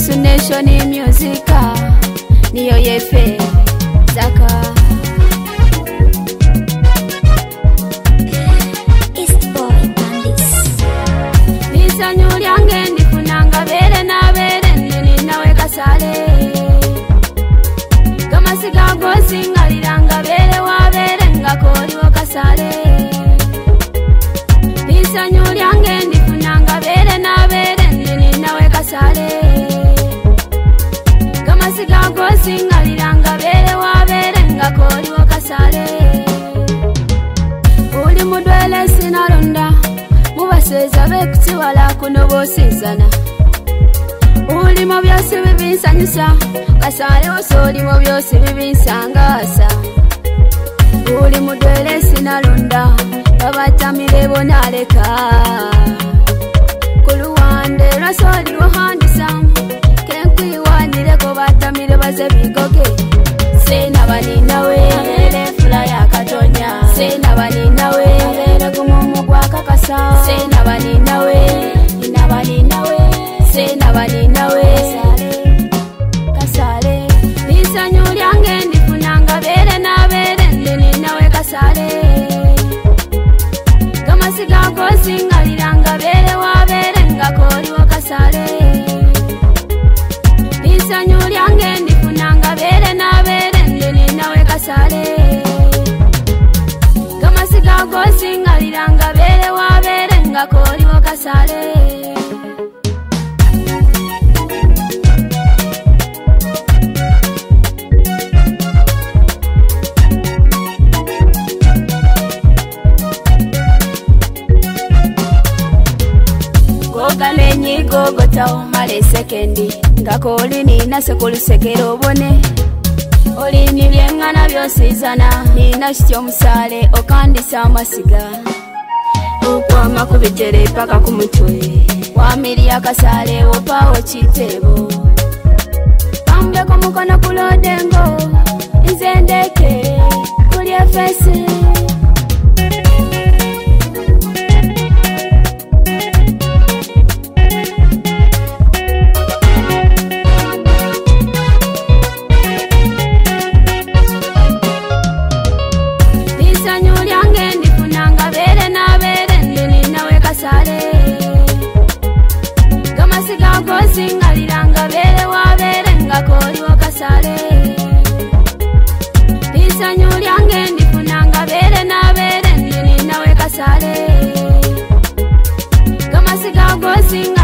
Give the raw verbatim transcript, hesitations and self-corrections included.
Yesu Nation Music niyo yefe zaka East Boy Bandits Nisa nyulyange ndifunanga bere na bere nini nawe kasale Kama sigago singaliranga bere wa bere ngakoli wa kasale Nisa nyulyange ndifunanga bere na bere nini nawe kasale Kama sigago singaliranga bere wa bere ngakoli wa kasale Uli mudwele sinalonda Mubaseza bekuti wala kuno bosizana Uli mu byose bibinsanyusa Kasale osoli mu byose bibinsangasa Uli mudwele sinalonda Babatamire bonaleka Kuluwande lwasoli wahandisa Kenkwiwanire ko batamire baze bigoge Sena baninawe Abere fula ya katonya Sena baninawe Abere kumumu kwa kakasa Sena baninawe Ina baninawe Sena baninawe Kasale Nisa nyulyange ndifunanga bere na bere Ndini nawe kasale Kama sigako singaliranga bere wa bere Ngakoli wa kasale Nisa nyulyange ndifunanga bere na bere Ndini nawe kasale Kama sigako singaliranga bere wa bere Ngakoli wa kasale Gogalenyi gogota umale sekendi Ngakoli nina sekulu sekero obone Olini byengana byosizana Nina shityo musale okandisa amasiga Ukwama kubitere paka kumutwe Wamiri akasale opawo chitebo Pambeko mukono kulodengo Nzendeke kuli efese Singaliranga bere wa bere ngakoli wa kasale Nisa nyulyange ndifunanga bere na bere Nini nawe kasale Kama sigago singaliranga